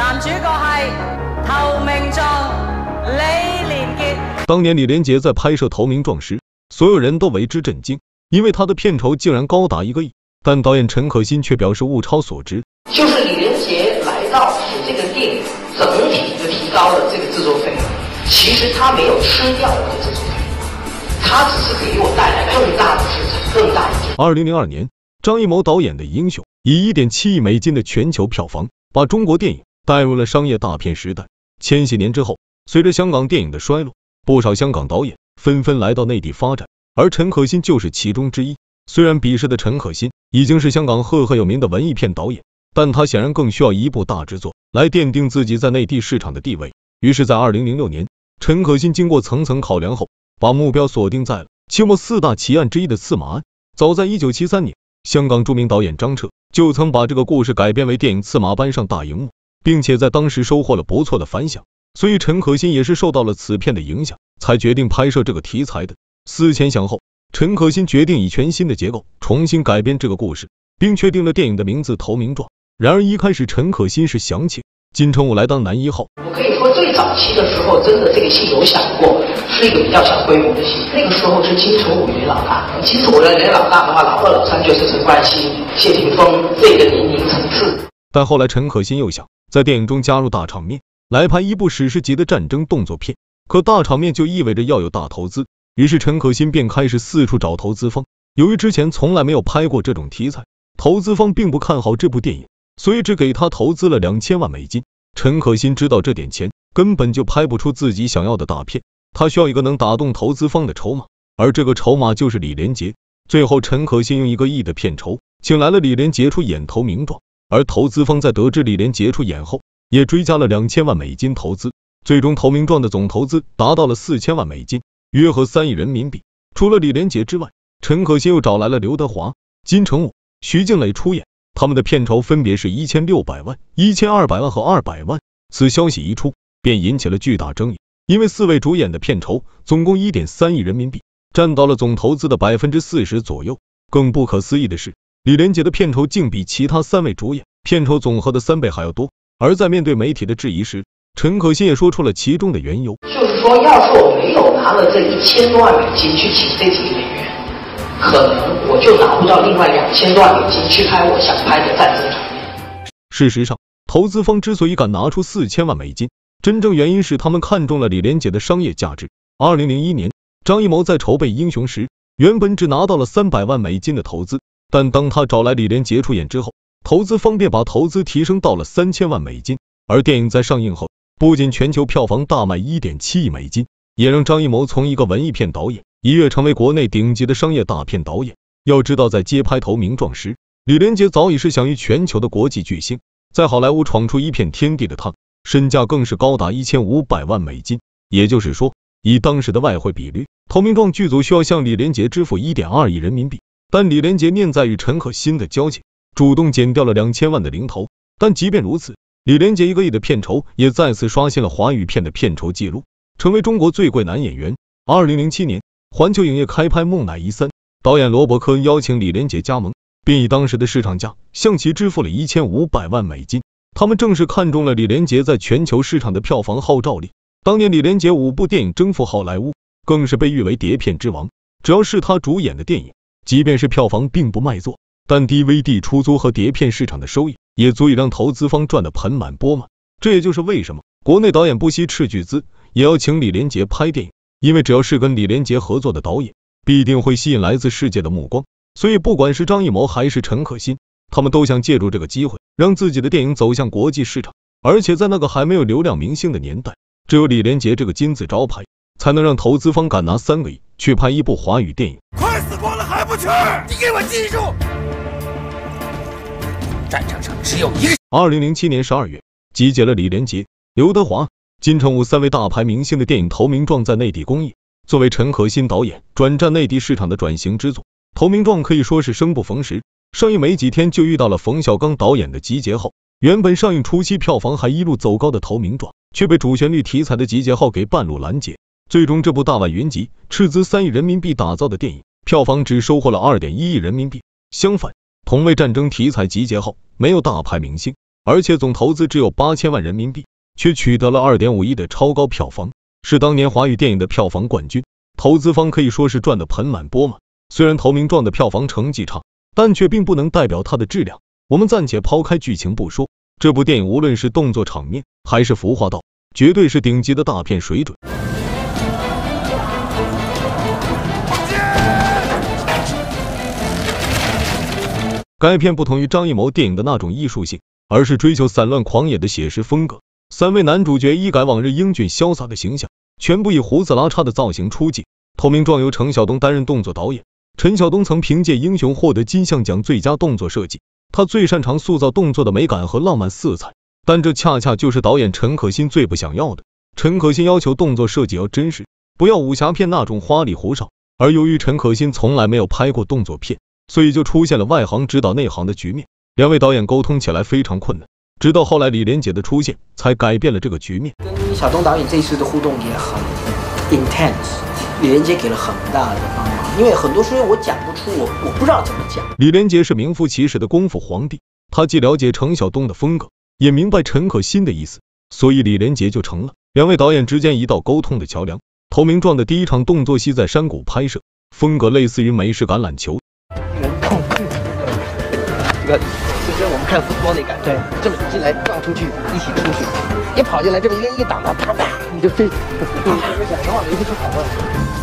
男主角系投名状李连杰。 当年李连杰在拍摄《投名状》时，所有人都为之震惊，因为他的片酬竟然高达1个亿。但导演陈可辛却表示物超所值， 就是李连杰来到写这个电影，整体就提高了这个制作费用。其实他没有吃掉我的制作费用，他只是给我带来更大的市场，更大的。 2002年，张艺谋导演的《英雄》以1.7亿美金的全球票房，把中国电影带入了商业大片时代。千禧年之后，随着香港电影的衰落，不少香港导演纷纷来到内地发展，而陈可辛就是其中之一。虽然彼时的陈可辛已经是香港赫赫有名的文艺片导演，但他显然更需要一部大制作来奠定自己在内地市场的地位。于是，在2006年，陈可辛经过层层考量后，把目标锁定在了清末4大奇案之一的刺马案。早在1973年，香港著名导演张彻就曾把这个故事改编为电影《刺马》搬上大荧幕，并且在当时收获了不错的反响。所以陈可辛也是受到了此片的影响，才决定拍摄这个题材的。思前想后，陈可辛决定以全新的结构重新改编这个故事，并确定了电影的名字《投名状》。然而一开始陈可辛是想请金城武来当男1号。 我可以说最早期的时候，真的这个戏有想过是一个比较小规模的戏，那个时候是金城武演老大，金城武演老大的话，老二老三就是陈冠希、谢霆锋这个年龄层次。 但后来陈可辛又想在电影中加入大场面，来拍一部史诗级的战争动作片，可大场面就意味着要有大投资，于是陈可辛便开始四处找投资方。由于之前从来没有拍过这种题材，投资方并不看好这部电影，所以只给他投资了2000万美金。陈可辛知道这点钱根本就拍不出自己想要的大片，他需要一个能打动投资方的筹码，而这个筹码就是李连杰。最后陈可辛用1个亿的片酬请来了李连杰出演《投名状》，而投资方在得知李连杰出演后，也追加了2000万美金投资，最终《投名状》的总投资达到了4000万美金，约合3亿人民币。除了李连杰之外，陈可辛又找来了刘德华、金城武、徐静蕾出演，他们的片酬分别是1600万、1200万和200万。此消息一出，便引起了巨大争议，因为4位主演的片酬总共1.3亿人民币，占到了总投资的40%左右。更不可思议的是，李连杰的片酬竟比其他3位主演片酬总和的3倍还要多。而在面对媒体的质疑时，陈可辛也说出了其中的缘由， 就是说，要是我没有拿了这1000多万美金去请这几个演员，可能我就拿不到另外2000多万美金去拍我想拍的战争场面。 事实上，投资方之所以敢拿出4000万美金，真正原因是他们看中了李连杰的商业价值。2001年，张艺谋在筹备《英雄》时，原本只拿到了300万美金的投资，但当他找来李连杰出演之后，投资方便把投资提升到了3000万美金。而电影在上映后，不仅全球票房大卖1.7亿美金，也让张艺谋从一个文艺片导演一跃成为国内顶级的商业大片导演。要知道，在接拍《投名状》时，李连杰早已是享誉全球的国际巨星，在好莱坞闯出一片天地的他，身价更是高达1500万美金。也就是说，以当时的外汇比率，《投名状》剧组需要向李连杰支付1.2亿人民币。但李连杰念在与陈可辛的交情，主动减掉了2000万的零头。但即便如此，李连杰1个亿的片酬也再次刷新了华语片的片酬记录，成为中国最贵男演员。2007年，环球影业开拍《孟乃伊3》，导演罗伯·科恩邀请李连杰加盟，并以当时的市场价向其支付了1500万美金。他们正是看中了李连杰在全球市场的票房号召力。当年李连杰5部电影征服好莱坞，更是被誉为碟片之王。只要是他主演的电影，即便是票房并不卖座，但 DVD 出租和碟片市场的收益也足以让投资方赚得盆满钵满。这也就是为什么国内导演不惜斥巨资也要请李连杰拍电影，因为只要是跟李连杰合作的导演，必定会吸引来自世界的目光。所以不管是张艺谋还是陈可辛，他们都想借助这个机会让自己的电影走向国际市场。而且在那个还没有流量明星的年代，只有李连杰这个金字招牌，才能让投资方敢拿3个亿去拍一部华语电影。 快死光了还不去？你给我记住，战场上只有一个。 2007年12月，集结了李连杰、刘德华、金城武3位大牌明星的电影《投名状》在内地公映。作为陈可辛导演转战内地市场的转型之作，《投名状》可以说是生不逢时。上映没几天就遇到了冯小刚导演的集结号。原本上映初期票房还一路走高的《投名状》，却被主旋律题材的集结号给半路拦截。最终这部大腕云集、斥资3亿人民币打造的电影，票房只收获了2.1亿人民币。相反，同为战争题材集结号，没有大牌明星， 而且总投资只有8000万人民币，却取得了2.5亿的超高票房，是当年华语电影的票房冠军。投资方可以说是赚得盆满钵满。虽然《投名状》的票房成绩差，但却并不能代表它的质量。我们暂且抛开剧情不说，这部电影无论是动作场面还是服化道，绝对是顶级的大片水准。该片不同于张艺谋电影的那种艺术性，而是追求散乱狂野的写实风格。3位男主角一改往日英俊潇洒的形象，全部以胡子拉碴的造型出镜。《投名状》由程晓东担任动作导演。陈晓东曾凭借《英雄》获得金像奖最佳动作设计，他最擅长塑造动作的美感和浪漫色彩，但这恰恰就是导演陈可辛最不想要的。陈可辛要求动作设计要真实，不要武侠片那种花里胡哨，而由于陈可辛从来没有拍过动作片，所以就出现了外行指导内行的局面，两位导演沟通起来非常困难。直到后来李连杰的出现，才改变了这个局面。 跟小东导演这次的互动也很 intense， 李连杰给了很大的帮忙，因为很多时候我讲不出，我不知道怎么讲。 李连杰是名副其实的功夫皇帝，他既了解程晓东的风格，也明白陈可辛的意思，所以李连杰就成了两位导演之间一道沟通的桥梁。《投名状》的第一场动作戏在山谷拍摄，风格类似于美式橄榄球。 这个就跟我们看ฟุตบอล那感觉，这么进来撞出去，一起出去，一跑进来这么一挡到，啪啪你就飞。讲实话，没飞出好了。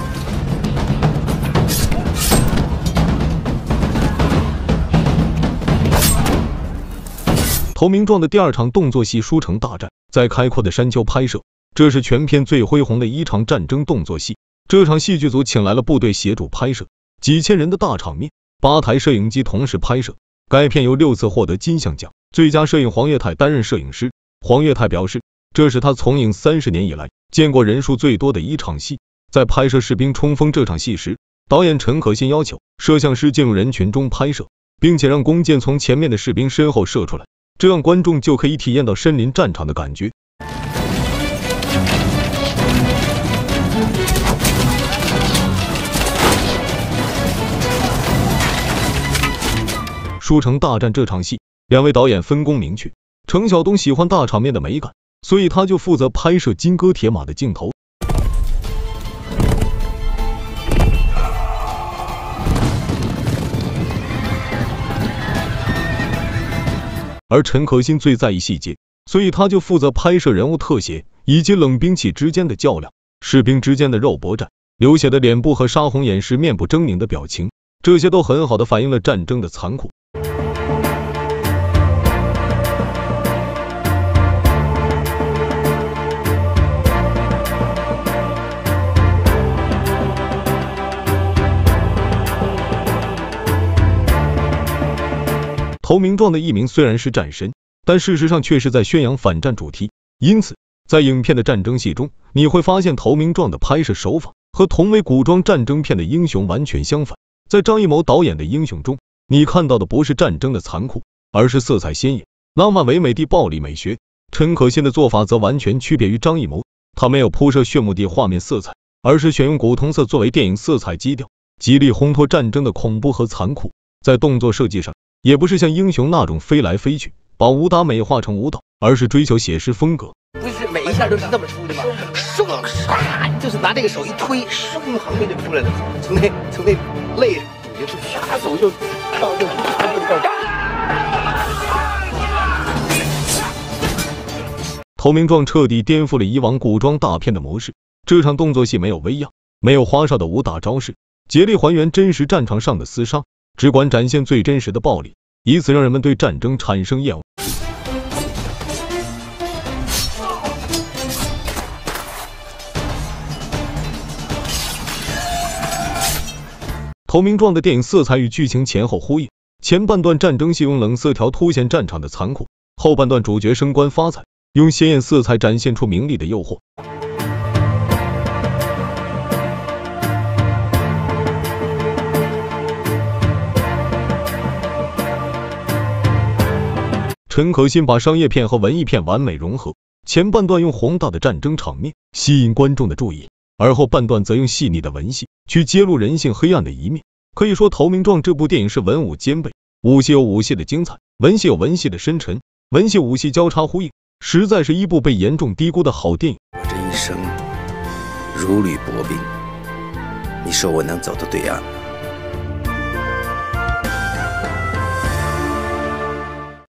《投名状》的第二场动作戏书城大战在开阔的山丘拍摄，这是全片最恢宏的一场战争动作戏。这场戏剧组请来了部队协助拍摄，几千人的大场面，8台摄影机同时拍摄。该片由6次获得金像奖最佳摄影，黄岳泰担任摄影师。黄岳泰表示，这是他从影30年以来见过人数最多的一场戏。在拍摄士兵冲锋这场戏时，导演陈可辛要求摄像师进入人群中拍摄，并且让弓箭从前面的士兵身后射出来，这样观众就可以体验到身临战场的感觉。书城大战这场戏，两位导演分工明确。程晓东喜欢大场面的美感，所以他就负责拍摄金戈铁马的镜头。而陈可辛最在意细节，所以他就负责拍摄人物特写以及冷兵器之间的较量，士兵之间的肉搏战，流血的脸部和杀红眼时面部狰狞的表情，这些都很好的反映了战争的残酷。投名状的译名虽然是战神，但事实上却是在宣扬反战主题，因此在影片的战争戏中，你会发现投名状的拍摄手法和同为古装战争片的英雄完全相反。在张艺谋导演的英雄中，你看到的不是战争的残酷，而是色彩鲜艳、浪漫唯美的暴力美学。陈可辛的做法则完全区别于张艺谋，他没有铺设炫目的画面色彩，而是选用古铜色作为电影色彩基调，极力烘托战争的恐怖和残酷。在动作设计上，也不是像英雄那种飞来飞去，把武打美化成武导，而是追求写实风格。 不是每一下都是这么出的吗？唰，就是拿这个手一推，唰，横面就出来了。从那肋也是啪，手就到这。 投名状彻底颠覆了以往古装大片的模式。这场动作戏没有威亚，没有花哨的武打招式，竭力还原真实战场上的厮杀，只管展现最真实的暴力，以此让人们对战争产生厌恶。投名状的电影色彩与剧情前后呼应，前半段战争戏用冷色调凸显战场的残酷，后半段主角升官发财，用鲜艳色彩展现出名利的诱惑。陈可辛把商业片和文艺片完美融合，前半段用宏大的战争场面吸引观众的注意，而后半段则用细腻的文戏去揭露人性黑暗的一面。可以说《投名状》这部电影是文武兼备，武戏有武戏的精彩，文戏有文戏的深沉。 文戏武戏交叉呼应，实在是一部被严重低估的好电影。 我这一生如履薄冰，你说我能走到对岸？